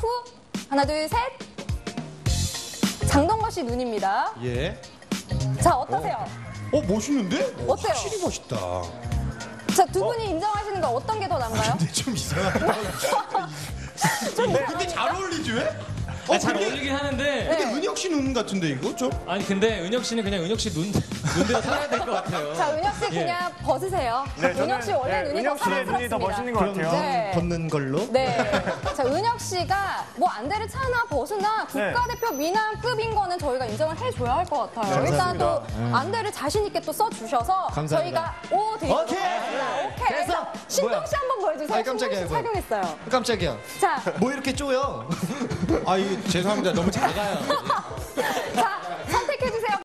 후. 하나, 둘, 셋. 장동건 씨 눈입니다. 예. 자, 어떠세요? 멋있는데? 어때요? 확실히 멋있다. 자, 두 분이 인정하시는 거 어떤 게 더 나은가요? 근데 좀 이상하다. 근데 잘 어울리지 왜? 잘 어울리긴 하는데. 근데 은혁 씨 눈 같은데 이거 좀? 아니 근데 은혁 씨는 그냥 은혁 씨 눈대로 살아야 될 것 같아요. 자, 은혁 씨 그냥 벗으세요. 네, 은혁 씨 원래 눈이 더 은혁 씨의 눈이 더 사랑스럽습니다. 멋있는 것 같아요. 네. 벗는 걸로? 네. 자, 은혁 씨가 뭐 안대를 차나 벗으나 국가대표 미남급인 거는 저희가 인정을 해줘야 할 것 같아요. 일단 또 안대를 자신 있게 또 써주셔서 감사합니다. 저희가 오 드리도록 오케이. 하겠습니다. 오케이. 그래서 신동 씨 한번 보여주세요. 아이, 깜짝이야, 신동 씨 이거. 착용했어요. 깜짝이야. 자, 뭐 이렇게 쪼여? 아, 이거 죄송합니다. 너무 작아요. 자,